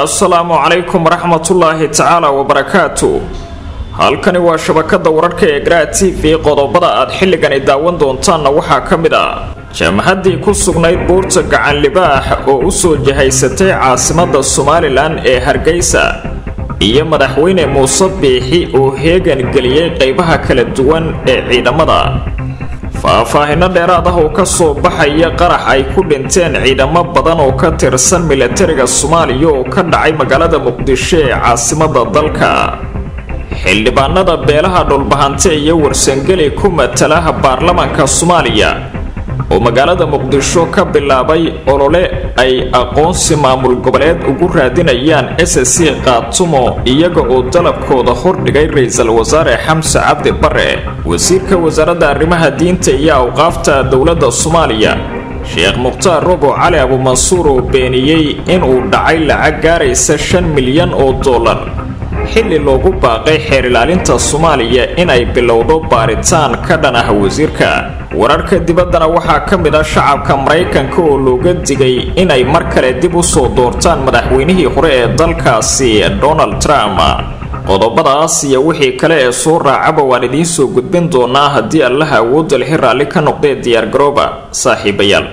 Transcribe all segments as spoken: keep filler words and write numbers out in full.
السلام عليكم ورحمة الله تعالى وبركاته. halkani waa shabakada wararka ee Gra T V qodobada aad xilligan daawan doontaan waxa kamid ah jamhadii ku sugnayd buurta gacan libaax oo u soo jahaysatay caasimada Somaliland ee Hargeysa iyo madaxweyne Muuse Biixi oo heegan galiyay qaybaha kala duwan ee ciidamada faahfaahinno dheeraad ah oo ka soo baxaya qarax ay ku dhinteen ciidamo badan oo ka tirsan militariga Soomaaliya oo ka dhacay magaalada Muqdisho ee caasimada dalka xildhibaanada beelaha dhulbahante iyo warsangeli ku matalaha baarlamaanka Soomaaliya oo magaalada Muqdisho ka bilaabay olole ay aqoonsi maamul goboleed ugu raadinayaan S S C qaatumo iyaga oo dalabkooda hordhigay ra'iisul wasaare Xamse Cabdi Barre wasiirka wasaaradda arrimaha diinta iyo awqaafta dawladda Soomaaliya Sheekh Muqtaar Robo Cali Abu Mansuur oo beeniyay in uu dhacay lacag gaaraysa shan milyan oo dollar xilli loogu baaqay xeer ilaalinta Soomaaliya in ay bilowdo baaritaan ka dhan ah wasiirka wararka dibaddana waxa kamid ah shacabka Mareykanka oo looga digay in ay mar kale dib u soo doortaan madaxweynihii hore ee dalkaasi Donald Trump qodobadaas iyo wixii kale ee soo raacaba waan idiin soo gudbin doonaa haddii Allah awood leh raalli ka noqday diyaar garooba saaxiibayaal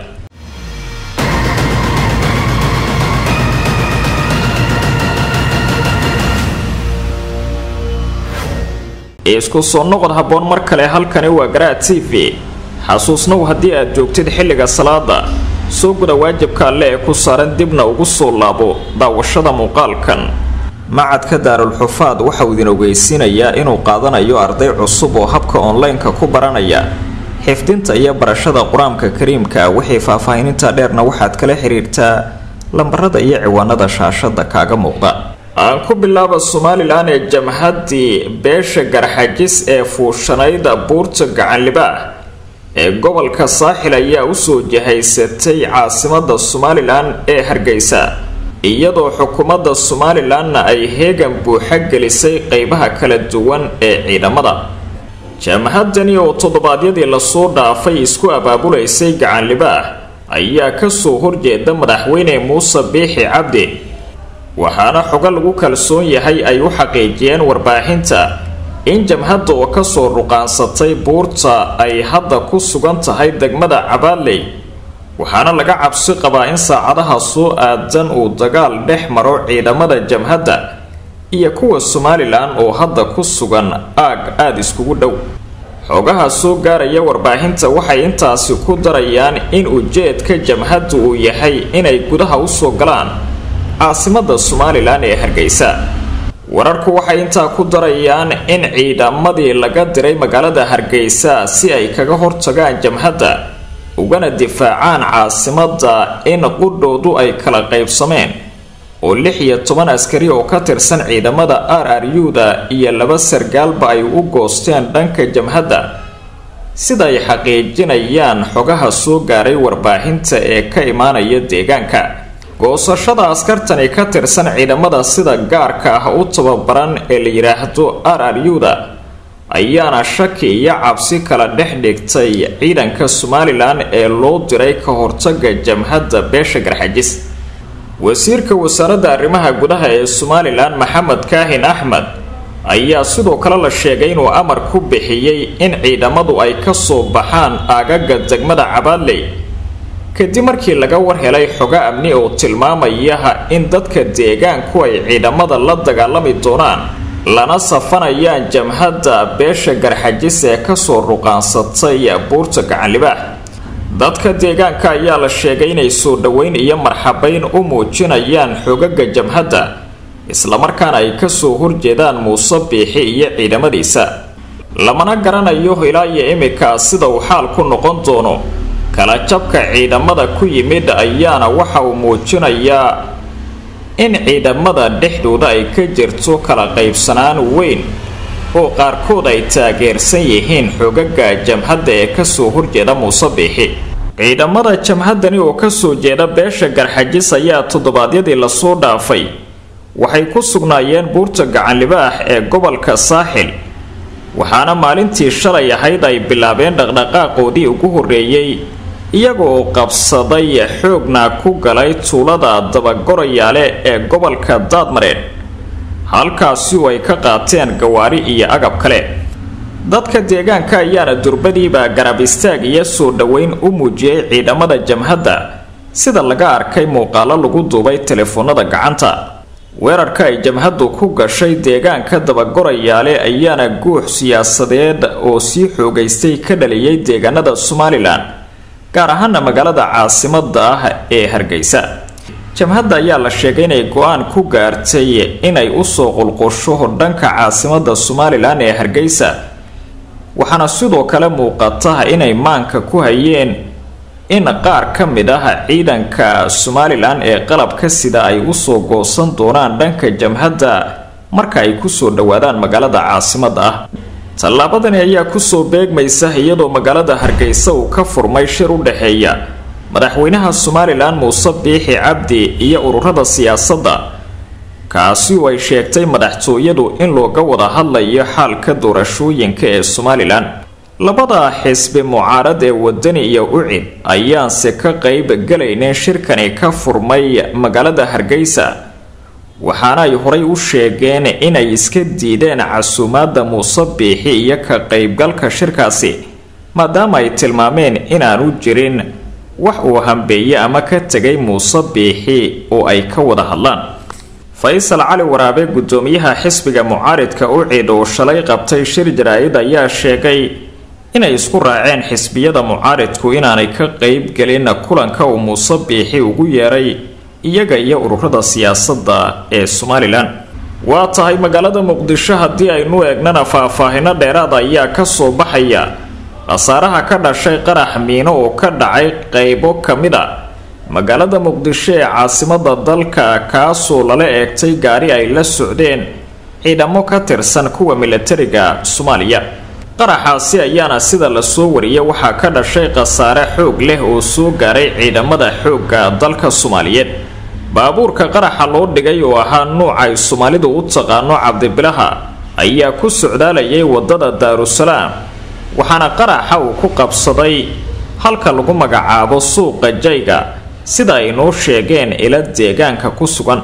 isku soo noqod haboon mar kale halkani waa Gra T V xasuusnow haddii aad joogtid xilliga salaada soo guda waajibka alle ee ku saaran dibna ugu soo laabo daawashada muuqaalkan macadka Daarul Xufaad waxa uu idin ogeysiinayaa inuu qaadanayo arday cusub oo habka online-ka ku baranaya xifdinta iyo barashada quraanka kariimka wixii faahfaahininta dheerna waxaad kala xiriirtaa lambarada iyo ciwaanada shaashada kaaga muuqda aan ku bilaabo Somaliland ee jamhadii beesha garxajis ee fuushanayda buurta gacan libaax ee gobolka Saaxil ayaa u soo jahaysatay caasimada Somaliland ee Hargeysa iyadoo xukuumadda Somaliland ay heegan buuxa gelisay qaybaha kala duwan ee ciidamada jamhadani oo toddobaadyadii la soo dhaafay isku abaabulaysay gacan libaax ayaa ka soo horjeeda madaxweyne Muuse Biixi Cabdi waxaana xoga lagu kalsoon yahay ay u xaqiijiyeen warbaahinta in jamhadda oo ka soo ruqaansatay buurta ay hadda ku sugan tahay degmada Cabaadley waxaana laga cabsi qabaa in saacadaha soo aadan uu dagaal dhex maro ciidamada jamhadda iyo kuwa Somaliland oo hadda ku sugan aag aad iskugu dhow xogaha soo gaaraya warbaahinta waxay intaasi ku darayaan in ujeedka jamhaddu uu yahay inay gudaha u soo galaan caasimada Somaliland ee Hargeysa wararku waxay inta ku darayaan in ciidamadii laga diray magaalada Hargeysa si ay kaga hortagaan jamhadda ugana difaacaan caasimada in qudhoodu ay kala qaybsameen oo lix iyo toban askari oo ka tirsan ciidamada R R U-da iyo laba sargaalba ay u goosteen dhanka jamhadda sida ay xaqiijinayaan xogaha soo gaaray warbaahinta ee ka imaanaya deegaanka goosashada askartani ka tirsan ciidamada sida gaarka ah u tababaran ee la yiraahdo R R U-da ayaana shaki iyo cabsi kala dhex dhigtay ciidanka Somaliland ee loo diray ka hortagga jamhadda beesha garxajis wasiirka wasaaradda arrimaha gudaha ee Somaliland Maxamed Kaahin Axmed ayaa sidoo kale la sheegay inuu amar ku bixiyay in ciidamadu ay ka soo baxaan aagaga degmada Cabaadley kadib markii laga war helay xoga amni oo tilmaamaya in dadka deegaanku ay ciidamada la dagaalami doonaan lana safanayaan jamhadda beesha garxajis ee ka soo ruqaansatay buurta gacan libaax dadka deegaanka ayaa la sheegay inay soo dhaweyn iyo marxabayn u muujinayaan xogaga jamhadda isla markaana ay ka soo horjeedaan Muuse Biixi iyo ciidamadiisa lamana garanayo ilaa iyo imika sida uu xaal ku noqon doono kala jabka ciidamada ku yimid ayaana waxa uu muujinayaa in ciidamada dhexdooda ay ka jirto kala qaybsanaan weyn oo qaarkood ay taageersan yihiin xogaga jamhadda ee ka soo horjeeda Muuse Biixi ciidamada jamhaddani oo ka soo jeeda beesha garxajis ayaa toddobaadyadii la soo dhaafay waxay ku sugnaayeen buurta gacan libaax ee gobolka Saaxil waxaana maalintii shalay ahayd ay bilaabeen dhaqdhaqaaqoodii ugu horeeyay iyagoo qabsaday xoogna ku galay tuulada Dabagorayaale ee gobolka Daadmareed halkaasi oo ay ka qaateen gawaari iyo agab kale. dadka deegaanka ayaana durbadiiba garab istaag iyo soo dhaweyn u muujiyay ciidamada jamhadda sida laga arkay muuqaalo lagu duubay telefoonada gacanta. weerarka ay jamhaddu ku gashay deegaanka Dabagorayaale ayaana guux siyaasadeed oo sii xoogaystay ka dhaliyay deegaanada Somaliland gaar ahaan magaalada caasimadda ah ee Hargeysa. jamhadda ayaa la sheegay inay go'aan ku gaartay inay u soo qulqusho dhanka caasimadda Somaliland ee Hargeysa, waxaana sidoo kale muuqata inay maanka ku hayeen in qaar ka mid ah ciidanka Somaliland ee qalabka sida ay u soo goosan doonaan dhanka jamhadda marka ay ku soo dhawaadaan magaalada caasimadda ah. tallaabadani ayaa ku soo beegmaysa iyadoo magaalada Hargeysa uu ka furmay shir u dhaxeeya madaxweynaha Somaliland Muuse Biixi Cabdi iyo ururada siyaasadda, kaasi oo ay sheegtay madaxtooyadu in looga wada hadlayo xaalka doorashooyinka ee Somaliland. labada xisbi mucaarad ee wadani iyo ucid ayaanse ka qayb galayneen shirkani ka furmay magaalada Hargeysa, waxaana ay horay u sheegeen inay iska diideen casuumaadda Muuse Biixi iyo ka qaybgalka shirkaasi maadaama ay tilmaameen inaanu jirin wax uu hambeeye ama ka tagay Muuse Biixi oo ay ka wada hadlaan. Faysal Cali Waraabe gudoomiyaha xisbiga mucaaradka ucid oo shalay qabtay shir jaraa'id ayaa sheegay inay isku raaceen xisbiyada mucaaradku inaanay ka qayb galin kulanka uu Muuse Biixi ugu yeeray iyaga iyo ururada siyaasadda ee Somaliland. waa tahay magaalada Muqdisho haddii aynu eegnana faahfaahino dheeraad ayaa ka soo baxaya khasaaraha ka dhashay qarax miino oo ka dhacay qaybo ka mid ah magaalada Muqdisho ee caasimadda dalka, kaasoo lala eegtay gaari ay la socdeen ciidamo ka tirsan kuwa militariga Soomaaliya. qaraxaasi ayaana sida la soo wariyay waxaa ka dhashay khasaare xoog leh oo soo gaaray ciidamada xoogga dalka Soomaaliyeed. baabuurka qaraxa loo dhigay oo ahaa nooca ay Soomaalidu u taqaano cabdibilaha ayaa ku socdaalayay wadada Daarusalaam, waxaana qaraxa uu ku qabsaday halka lagu magacaabo suuqa Jayga sida ay noo sheegeen ila deegaanka ku sugan.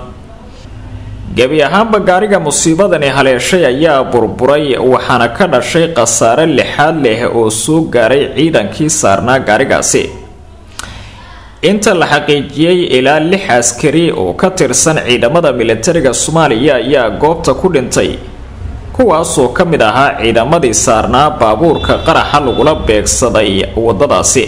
gabi ahaanba gaariga musiibadani haleeshay ayaa burburay, waxaana ka dhashay khasaare lixaad leh oo soo gaaray ciidankii saarnaa gaarigaasi. inta la xaqiijiyay ilaa lix askari oo ka tirsan ciidamada militariga Soomaaliya ayaa goobta ku dhintay, kuwaasoo ka mid ahaa ciidamadii saarnaa baabuurka qaraxa lagula beegsaday wadadaasi.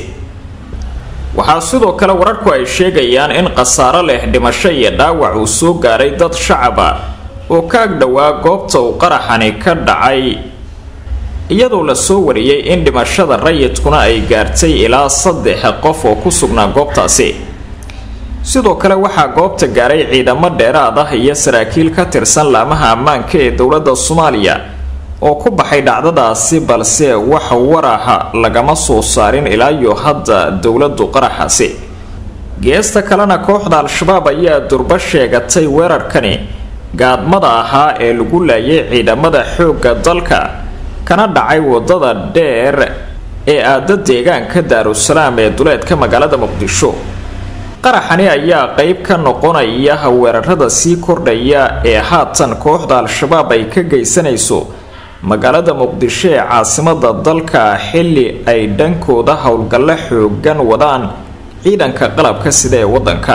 waxaa sidoo kale wararku ay sheegayaan in khasaare leh dhimasho iyo dhaawac uu soo gaaray dad shacab ah oo ka ag dhowaa goobta uu qaraxani ka dhacay, iyadoo la soo wariyay in dhimashada rayidkuna ay gaartay ilaa saddex qof oo ku sugnaa goobtaasi. sidoo kale waxaa goobta gaaray ciidamo dheeraad ah iyo saraakiil ka tirsan laamaha ammaanka ee dowladda Soomaaliya oo ku baxay dhacdadaasi, balse wax waraha lagama soo saarin ilaa iyo hadda dowladdu qaraxaasi. geesta kalena kooxda Al-Shabaab ayaa durba sheegatay weerarkani gaadmada ahaa ee lagu laayay ciidamada xoogga dalka kana dhacay wadada dheer ee aada deegaanka Daarusalaam ee duleedka magaalada Muqdisho. qaraxani ayaa qayb ka noqonaya weerarada sii kordhaya ee haatan kooxda Al-Shabaab ay ka geysanayso magaalada Muqdisho ee caasimadda dalka, xilli ay dhankooda howlgallo xoogan wadaan ciidanka qalabka sida ee wadanka.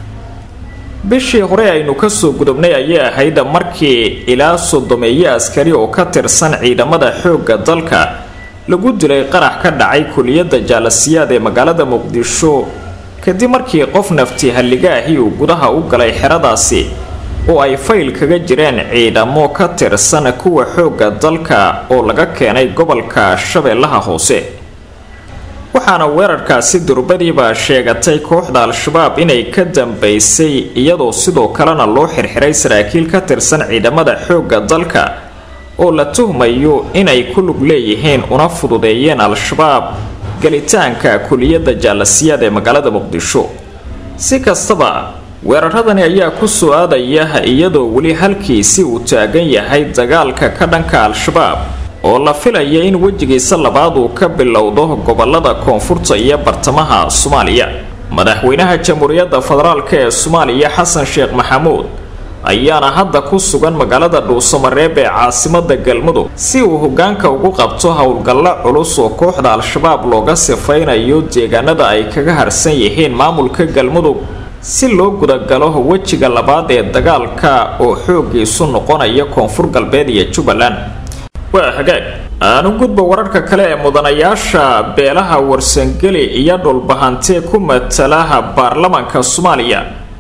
bishii hore aynu ka soo gudubnay ayay ahayd markii ilaa soddomeeyo askari oo ka tirsan ciidamada xoogga dalka lagu dilay qarax ka dhacay kuliyadda Jaalasiyaad ee magaalada Muqdisho kadib markii qof nafti halligaahi uu gudaha u galay xeradaasi oo ay fayl kaga jireen ciidamo ka tirsan kuwa xoogga dalka oo laga keenay gobolka Shabeellaha Hoose. waxaana weerarkaasi durbadiiba sheegatay kooxda Al-Shabaab inay ka dambeysay, iyadoo sidoo kalena loo xirxiray saraakiil ka tirsan ciidamada xoogga dalka oo la tuhmayo inay ku lug leeyihiin una fududeeyeen Al-Shabaab galitaanka kuliyadda Jaalasiyaad ee magaalada Muqdisho. si kastaba weeraradani ayaa ku soo aadaya iyadoo weli halkiisi uu taagan yahay dagaalka ka dhanka Al-Shabaab oo la filaya in wejigiisa labaad uu ka bilowdo gobolada koonfurta iyo bartamaha Soomaaliya. madaxweynaha Jamhuuriyadda Federaalka ee Soomaaliya Xasan Sheekh Maxamuud ayaana hadda ku sugan magaalada Dhuusamareeb ee caasimadda Galmudug si uu hoggaanka ugu qabto howlgalla culus oo kooxda Al-Shabaab looga sifaynayo deegaanada ay kaga harsan yihiin maamulka Galmudug si loo gudagalo wejiga labaad ee dagaalka oo xoogiisu noqonaya Koonfur Galbeed iyo Jubbaland. waa hagaag aanu gudbo wararka kale ee mudanayaasha beelaha Warsangeli iyo dhulbahante ku matalaha baarlamaanka Soomaaliya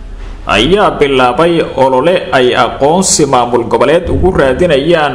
ayaa bilaabay olole ay aqoonsi maamul goboleed ugu raadinayaan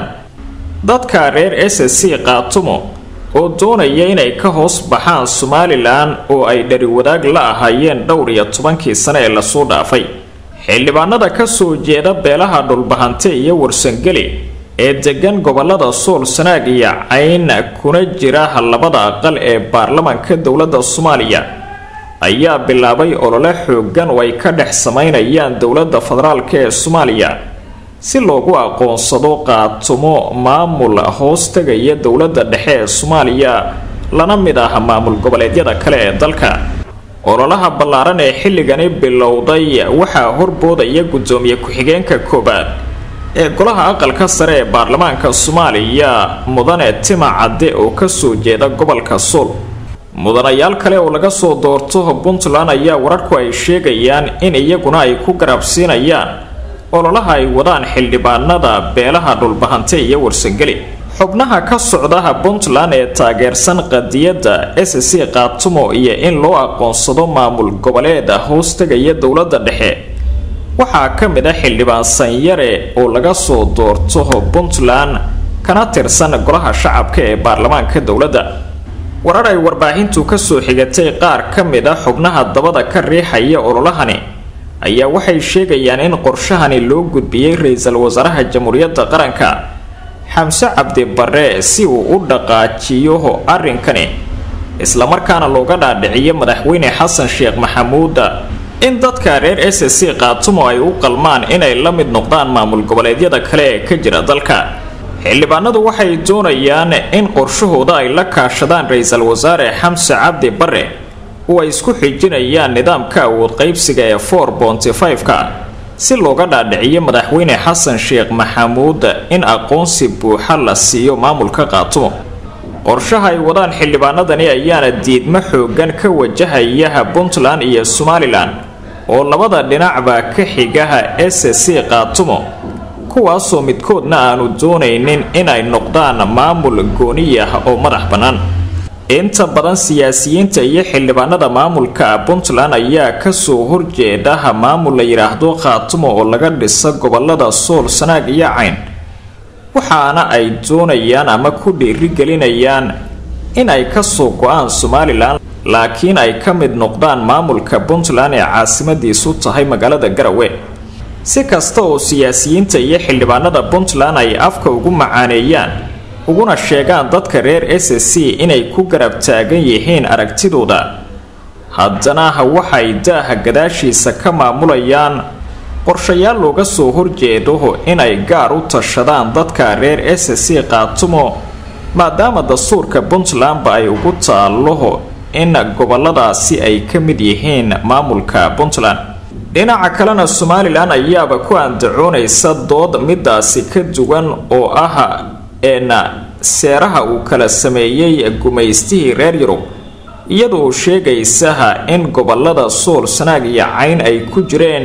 dadka reer S C Qaatumo oo doonaya inay ka hoos baxaan Somaliland oo ay dhari wadaag la ahaayeen dhowr iyo tobankii sano ee la soo dhaafay. xildhibaanada ka soo jeeda beelaha dhulbahante iyo Warsangeli ee degan gobolada Sool, Sanaag iyo Cayn kuna jira labada aqal ee baarlamaanka dowladda Soomaaliya ayaa bilaabay olole xooggan oo ay ka dhex sameynayaan dowladda federaalka ee Soomaaliya si loogu aqoonsado Qaatumo maamul hoos tagaya dowladda dhexe ee Soomaaliya lana mid ah maamul goboleedyada kale ee dalka. ololaha ballaaran ee xilligani bilowday waxaa horboodaya gudoomiye ku-xigeenka koobaad ee golaha aqalka sare ee baarlamaanka Soomaaliya mudane Tima Cadde oo ka soo jeeda gobolka Sool. mudanayaal kale oo laga soo doorto Puntland ayaa wararku ay sheegayaan in iyaguna ay ku garabsiinayaan ololaha ay wadaan xildhibaanada beelaha dhulbahante iyo Warsangeli. xubnaha ka socda Puntland ee taageersan qadiyadda S C Qaatumo iyo in loo aqoonsado maamul goboleed hoos tagaya dowladda dhexe waxaa ka mid ah xildhibaan Sanyare oo laga soo doorto Puntland kana tirsan golaha shacabka ee baarlamaanka dowladda. warar ay warbaahintu ka soo xigatay qaar ka mid ah xubnaha dabada ka riixaya ololahani ayaa waxay sheegayaan in qorshahani loo gudbiyay ra'iisul wasaaraha Jamhuuriyadda Qaranka Xamse Cabdi Barre si uu u dhaqaajiyo arrinkani isla markaana looga dhaadhiciyo madaxweyne Xasan Sheekh Maxamuud in dadka reer S C Qaatumo ay u qalmaan inay la mid noqdaan maamul goboleedyada kale ee ka jira dalka. xildhibaanadu waxay doonayaan in qorshahooda ay la kaashadaan ra'iisul wasaare Xamse Cabdi Barre oo ay isku xijinayaan nidaamka awood qaybsiga ee four point five ka si looga dhaadhiciyo madaxweyne Xasan Sheekh Maxamuud in aqoonsi buuxa la siiyo maamulka Qaatumo. qorshaha ay wadaan xildhibaanadani ayaana diidmo xooggan ka wajahaya Puntland iyo Somaliland oo labada dhinacba ka xigaha S C Qaatumo kuwaasoo midkoodna aanu doonaynin inay noqdaan maamul gooniya oo madax bannaan. inta badan siyaasiyiinta iyo xildhibaanada maamulka Puntland ayaa ka soo horjeeda maamul la yiraahdo Qaatumo oo laga dhiso gobolada Sool, Sanaag iyo Cayn waxaana ay doonayaan ama ku dhiirigelinayaan in ay ka soo go'aan Somaliland laakiin ay ka mid noqdaan maamulka Puntland ee caasimadiisu tahay magaalada Garowe. si kasta oo siyaasiyiinta iyo xildhibaanada Puntland ay afka ugu macaaneeyaan uguna sheegaan dadka reer S C inay ku garab taagan yihiin aragtidooda haddana waxay daaha gadaashiisa ka maamulayaan qorshayaal looga soo horjeedo inay gaar u tashadaan dadka reer S C Qaatumo maadaama dastuurka Puntland ay ugu taalo in goboladaasi ay ka mid yihiin maamulka Puntland. dhinaca kalena Somaliland ayaaba ku andacoonaysa dood midaasi ka duwan oo ah in seeraha uu kala sameeyay gumaystihii reer Yurub iyadoo sheegaysa in gobolada Sool, Sanaag iyo Cayn ay ku jireen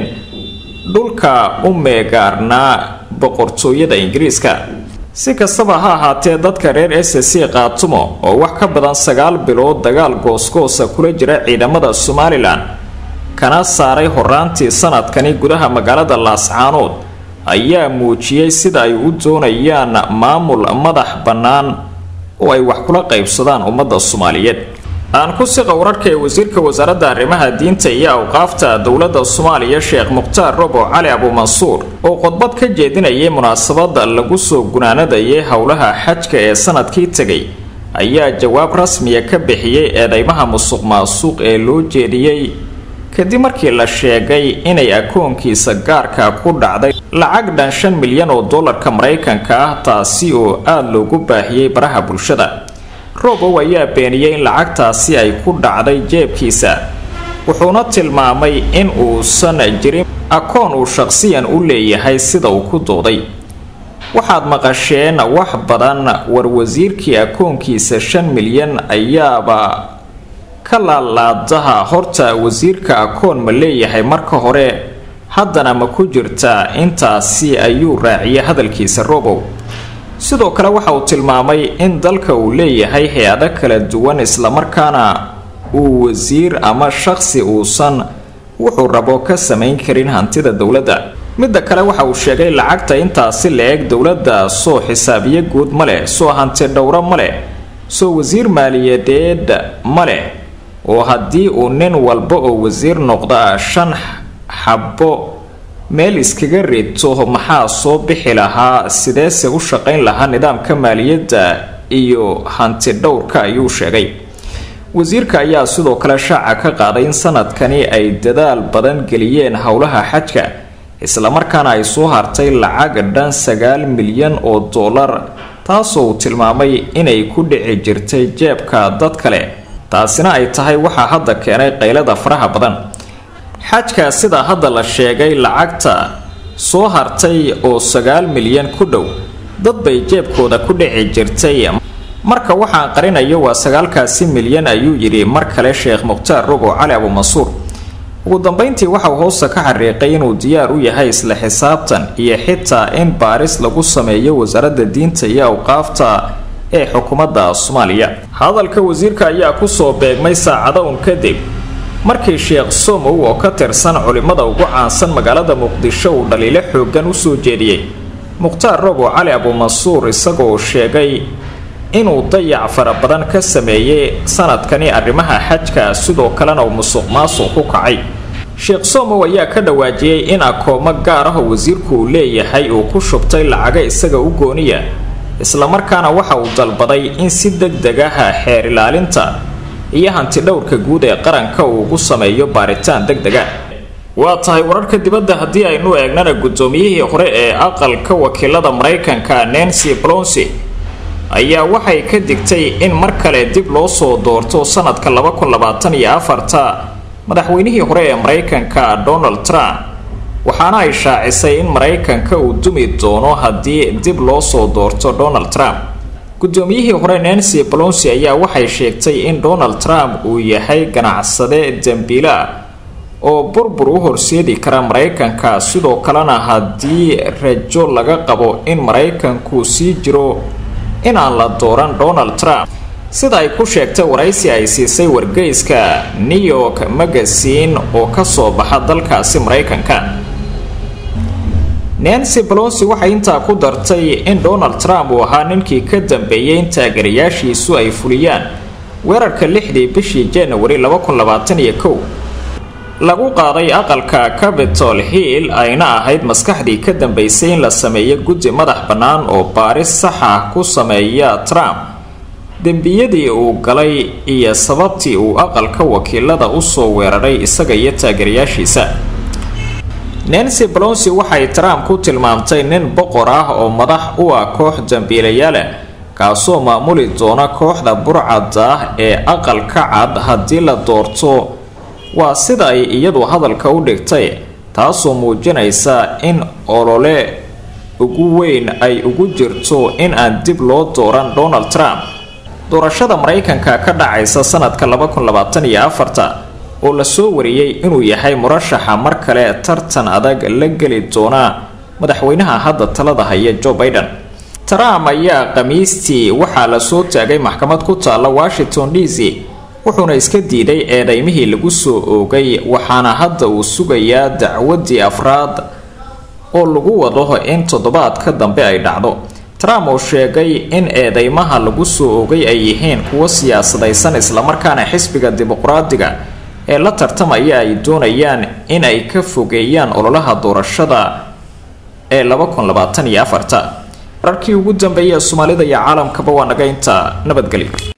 dhulka u meegaarnaa boqortooyada Ingiriiska. si kastaba ha ahaatee dadka reer S C Qaatumo oo wax ka badan sagaal bilood dagaal goosgoosa kula jira ciidamada Somaliland kana saaray horaantii sanadkani gudaha magaalada Laascaanood ayaa muujiyay sida ay u doonayaan maamul madax bannaan oo ay wax kula qaybsadaan ummadda Soomaaliyeed. aan ku siqa wararka ee wasiirka wasaaradda arrimaha diinta iyo awqaafta dowladda Soomaaliya Sheekh Mukhtaar Robo Cali Abu Mansuur oo khudbad ka jeedinayay munaasabada lagu soo gunaanadayay howlaha xajka ee sanadkii tagay ayaa jawaab rasmi ah ka bixiyay eedeymaha musuqmaasuq ee loo jeediyay kadib markii la sheegay inay akoonkiisa gaarka ku dhacday lacag dhan shan milyan oo dollarka Mareykanka ah taasi oo aad loogu baahiyay baraha bulshada. Robow ayaa beeniyay in lacagtaasi ay ku dhacday jeebkiisa, wuxuuna tilmaamay in uusan jirin akoon uu shakhsiyan u leeyahay sida uu ku dooday. waxaad maqasheen wax badan war wasiirkii akoonkiisa shan milyan ayaaba ka laalaadaha horta wasiirka akoon ma leeyahay marka hore haddana ma ku jirtaa intaasi ayuu raaciyay hadalkiisa Robow. sidoo kale waxa uu tilmaamay in dalka uu leeyahay hay'ado kala duwan isla markaana uu wasiir ama shakhsi uusan wuxuu rabo ka samayn karin hantida dawladda. midda kale waxa uu sheegay lacagta intaasi leeg dawladda soo xisaabiye guud male, soo hanti dhowro male, soo wasiir maaliyadeed male, oo haddii uu nin walba oo wasiir noqda shan xabbo meel iskaga rito maxaa soo bixi lahaa, sideese u shaqayn lahaa nidaamka maaliyadda iyo hanti dhowrka ayuu sheegay. wasiirka ayaa sidoo kale shaaca ka qaaday in sanadkani ay dadaal badan geliyeen howlaha xajka, isla markaana ay soo hartay lacag dhan sagaal milyan oo dollar taasoo tilmaamay inay ku dhici jirtay jeebka dad kale, taasina ay tahay waxa hadda keenay qaylada faraha badan. xajka sida hadda la sheegay lacagta soo hartay oo sagaal milyan ku dhow dad bay jeebkooda ku dhici jirtay, marka waxaan qarinayo waa sagaalkaasi milyan ayuu yiri mar kale Sheekh Mukhtaar Robow Cali Abu Mansuur. ugu dambeyntii waxa uu hoosta ka xariiqay inuu diyaar u yahay isla xisaabtan iyo xitaa in baaris lagu sameeyo wasaaradda diinta iyo awqaafta ee xukuumadda Soomaaliya. hadalka wasiirka ayaa ku soo beegmay saacado un kadib markii Sheekh Somow oo ka tirsan culimada ugu caansan magaalada Muqdisho uu dhaliilo xoogan u soo jeediyay Mukhtaar Robow Cali Abu Mansuur isagoo sheegay inuu dayac fara badan ka sameeyay sanadkani arrimaha xajka sidoo kalena uu musuqmaasuq ku kacay. Sheekh Somow ayaa ka dhawaajiyay in akoomo gaar ah oo wasiirku uu leeyahay uu ku shubtay lacaga isaga u gooniya, isla markaana waxa uu dalbaday in si degdeg ah xeer ilaalinta iyo hanti dhowrka guud ee qaranka uu ugu sameeyo baaritaan degdeg ah. waa tahay wararka dibadda haddii aynu eegnana gudoomiyihii hore ee aqalka wakiilada Mareykanka Nancy Pelosi ayaa waxay ka digtay in mar kale dib loo soo doorto sanadka laba kun labaatan iyo afar madaxweynihii hore ee Mareykanka Donald Trump, waxaana ay shaacisay in Mareykanka uu dumi doono haddii dib loo soo doorto Donald Trump. gudoomiyihii hore Nancy Pelosi ayaa waxay sheegtay in Donald Trump uu yahay ganacsade dambiila oo burbur u horseedi kara Mareykanka, sidoo kalena haddii rajo laga qabo in Mareykanku sii jiro in aan la dooran Donald Trump, sida ay ku sheegtay waraysi ay siisay wargeyska New York Magazine oo ka soo baxa dalkaasi Mareykanka. Nancy Pelosi waxay intaa ku dartay in Donald Trump uu ahaa ninkii ka dambeeyay in taageerayaashiisu ay fuliyaan weerarka lixdii bishii January laba kun labaatan iyo kow lagu qaaday aqalka Capitol Hill, ayna ahayd maskaxdii ka dambeysay in la sameeyo guddi madax bannaan oo baaris sax ah ku sameeya Trump dembiyadii uu galay iyo sababtii uu aqalka wakiilada u soo weeraray isaga iyo taageerayaashiisa. Nancy Pelosi waxay Trump ku tilmaamtay nin boqor ah oo madax u ah koox dambiilayaal ah kaasoo maamuli doona kooxda burcadda ah ee aqalka cad haddii la doorto. waa sida ay iyadu hadalka u dhigtay, taasoo muujinaysa in olole ugu weyn ay ugu jirto in aan dib loo dooran Donald Trump. doorashada Mareykanka ka dhacaysa sanadka laba kun labaatan iyo afar oo la soo wariyay inuu yahay murashaxa mar kale tartan adag la geli doona madaxweynaha hadda talada haya Joe Biden. Trump ayaa Khamiistii waxaa la soo taagay maxkamad ku taala Washington D C, wuxuuna iska diiday eedaymihii lagu soo oogay, waxaana hadda uu sugayaa dacwadii afraad oo lagu wado in toddobaadka dambe ay dhacdo. Trump oo sheegay in eedaymaha lagu soo oogay ay yihiin kuwa siyaasadaysan isla markaana xisbiga dimuqraadiga ee la tartamaya ay doonayaan in ay ka fogeeyaan ololaha doorashada ee laba kun labaatan iyo afar. wararkii ugu dambeeyay Soomaalida iyo caalamkaba waa naga inta nabadgelyo.